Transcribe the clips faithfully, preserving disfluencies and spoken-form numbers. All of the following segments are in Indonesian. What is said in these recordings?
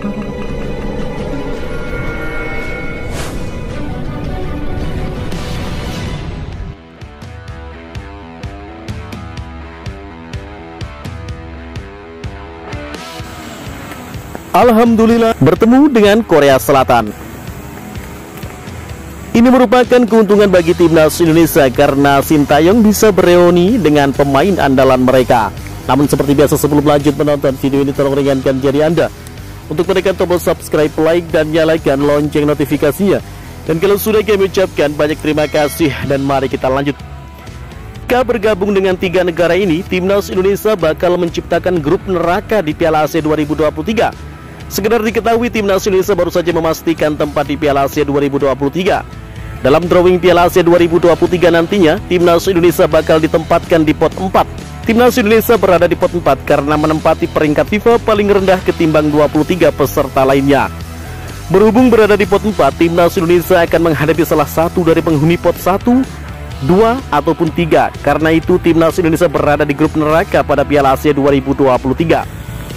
Alhamdulillah bertemu dengan Korea Selatan. Ini merupakan keuntungan bagi timnas Indonesia karena Sintayong bisa bereuni dengan pemain andalan mereka. Namun seperti biasa, sebelum lanjut menonton video ini, tolong ringankan jari Anda untuk menekan tombol subscribe, like, dan nyalakan lonceng notifikasinya. Dan kalau sudah, kami ucapkan banyak terima kasih dan mari kita lanjut. Jika bergabung dengan tiga negara ini, timnas Indonesia bakal menciptakan grup neraka di Piala A S E dua ribu dua puluh tiga. Sekedar diketahui, timnas Indonesia baru saja memastikan tempat di Piala Asia dua ribu dua puluh tiga. Dalam drawing Piala Asia dua ribu dua puluh tiga nantinya, timnas Indonesia bakal ditempatkan di pot empat. Timnas Indonesia berada di pot empat karena menempati peringkat FIFA paling rendah ketimbang dua puluh tiga peserta lainnya. Berhubung berada di pot empat, timnas Indonesia akan menghadapi salah satu dari penghuni pot satu, dua, ataupun tiga. Karena itu, timnas Indonesia berada di grup neraka pada Piala Asia dua ribu dua puluh tiga.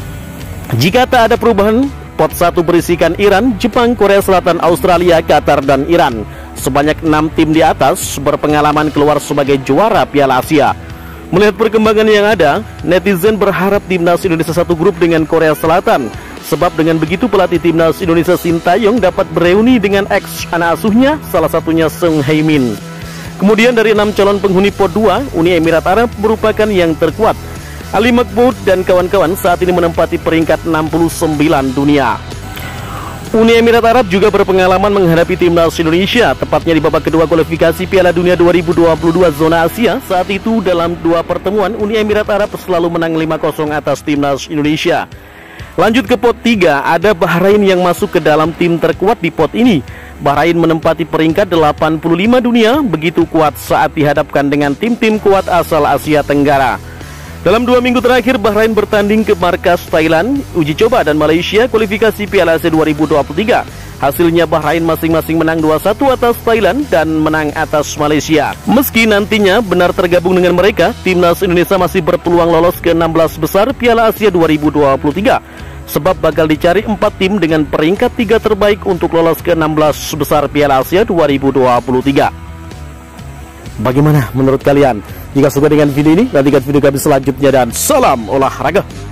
Jika tak ada perubahan, pot satu berisikan Iran, Jepang, Korea Selatan, Australia, Qatar, dan Iran. Sebanyak enam tim di atas berpengalaman keluar sebagai juara Piala Asia. Melihat perkembangan yang ada, netizen berharap timnas Indonesia satu grup dengan Korea Selatan. Sebab dengan begitu pelatih timnas Indonesia Sintayong dapat bereuni dengan ex anak asuhnya, salah satunya Sung Hye-min. Kemudian dari enam calon penghuni pot dua, Uni Emirat Arab merupakan yang terkuat. Ali Mahmoud dan kawan-kawan saat ini menempati peringkat enam puluh sembilan dunia. Uni Emirat Arab juga berpengalaman menghadapi timnas Indonesia, tepatnya di babak kedua kualifikasi Piala Dunia dua ribu dua puluh dua zona Asia. Saat itu dalam dua pertemuan, Uni Emirat Arab selalu menang lima kosong atas timnas Indonesia. Lanjut ke pot tiga, ada Bahrain yang masuk ke dalam tim terkuat di pot ini. Bahrain menempati peringkat delapan puluh lima dunia, begitu kuat saat dihadapkan dengan tim-tim kuat asal Asia Tenggara. Dalam dua minggu terakhir, Bahrain bertanding ke markas Thailand, uji coba, dan Malaysia kualifikasi Piala Asia dua ribu dua puluh tiga. Hasilnya Bahrain masing-masing menang dua satu atas Thailand dan menang atas Malaysia. Meski nantinya benar tergabung dengan mereka, timnas Indonesia masih berpeluang lolos ke enam belas besar Piala Asia dua ribu dua puluh tiga. Sebab bakal dicari empat tim dengan peringkat tiga terbaik untuk lolos ke enam belas besar Piala Asia dua ribu dua puluh tiga. Bagaimana menurut kalian? Jika suka dengan video ini, nantikan video kami selanjutnya dan salam olahraga.